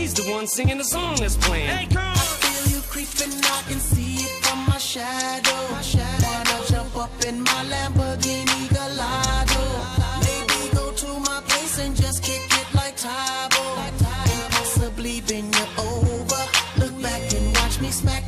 he's the one singing the song that's playing. Hey, come on. I feel you creeping, I can see it from my shadow. Wanna jump up in my Lamborghini Gallardo. Maybe go to my place and just kick it like Tybo. And possibly bend you over. Look back and watch me smack